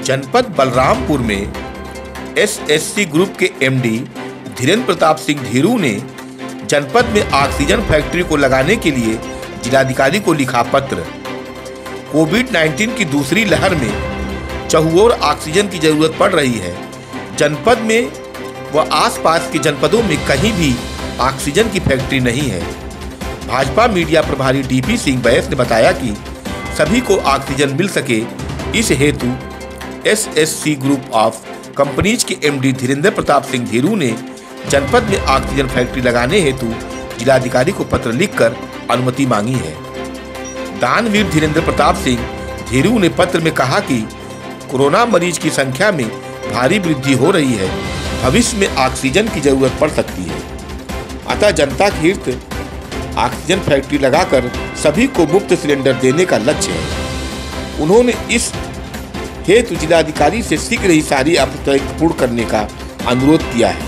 जनपद बलरामपुर में SSC group के एमडी धीरेन्द्र प्रताप सिंह धीरू ने जनपद में ऑक्सीजन फैक्ट्री को लगाने के लिए जिलाधिकारी को लिखा पत्र। कोविड-19 की दूसरी लहर में चहुओर ऑक्सीजन की जरूरत पड़ रही है। जनपद में व आसपास के जनपदों में कहीं भी ऑक्सीजन की फैक्ट्री नहीं है। भाजपा मीडिया प्रभारी डीपी सिंह बैस ने बताया कि सभी को ऑक्सीजन मिल सके, इस हेतु एसएससी ग्रुप ऑफ कंपनीज के एमडी धीरेन्द्र प्रताप सिंह धीरू ने जनपद में ऑक्सीजन फैक्ट्री लगाने हेतु जिलाधिकारी को पत्र लिखकर अनुमति मांगी है। दानवीर धीरेन्द्र प्रताप सिंह धीरू ने पत्र में कहा कि कोरोना मरीज की संख्या में भारी वृद्धि हो रही है, भविष्य में ऑक्सीजन की जरूरत पड़ सकती है, अतः जनता के हित ऑक्सीजन फैक्ट्री लगाकर सभी को मुफ्त सिलेंडर देने का लक्ष्य है। उन्होंने इस हेतु जिलाधिकारी से शीघ्र ही सारी आवश्यकताएं पूर्ण करने का अनुरोध किया है।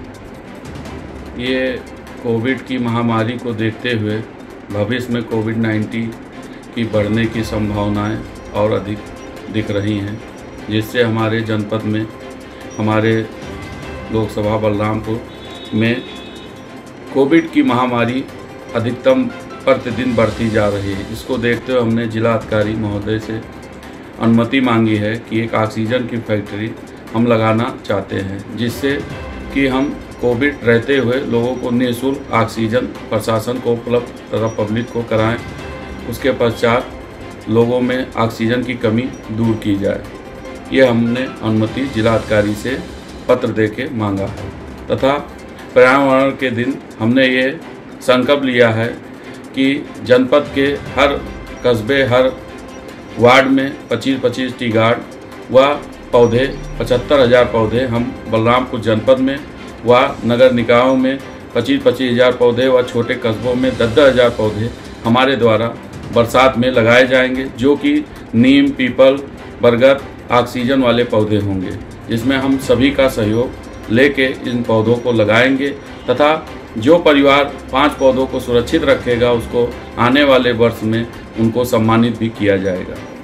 ये कोविड की महामारी को देखते हुए भविष्य में कोविड-19 की बढ़ने की संभावनाएं और अधिक दिख रही हैं, जिससे हमारे जनपद में, हमारे लोकसभा बलरामपुर में कोविड की महामारी अधिकतम प्रतिदिन बढ़ती जा रही है। इसको देखते हुए हमने जिलाधिकारी महोदय से अनुमति मांगी है कि एक ऑक्सीजन की फैक्ट्री हम लगाना चाहते हैं, जिससे कि हम कोविड रहते हुए लोगों को निःशुल्क ऑक्सीजन प्रशासन को उपलब्ध तथा पब्लिक को कराएं। उसके पश्चात लोगों में ऑक्सीजन की कमी दूर की जाए। ये हमने अनुमति जिलाधिकारी से पत्र देके मांगा है तथा पर्यावरण के दिन हमने ये संकल्प लिया है कि जनपद के हर कस्बे, हर वार्ड में 25-25 टी गार्ड व पौधे 75,000 पौधे हम बलरामपुर जनपद में व नगर निकायों में 25-25 हज़ार पौधे व छोटे कस्बों में 10-10 हज़ार पौधे हमारे द्वारा बरसात में लगाए जाएंगे, जो कि नीम, पीपल, बरगद ऑक्सीजन वाले पौधे होंगे, जिसमें हम सभी का सहयोग लेके इन पौधों को लगाएंगे तथा जो परिवार 5 पौधों को सुरक्षित रखेगा उसको आने वाले वर्ष में उनको सम्मानित भी किया जाएगा।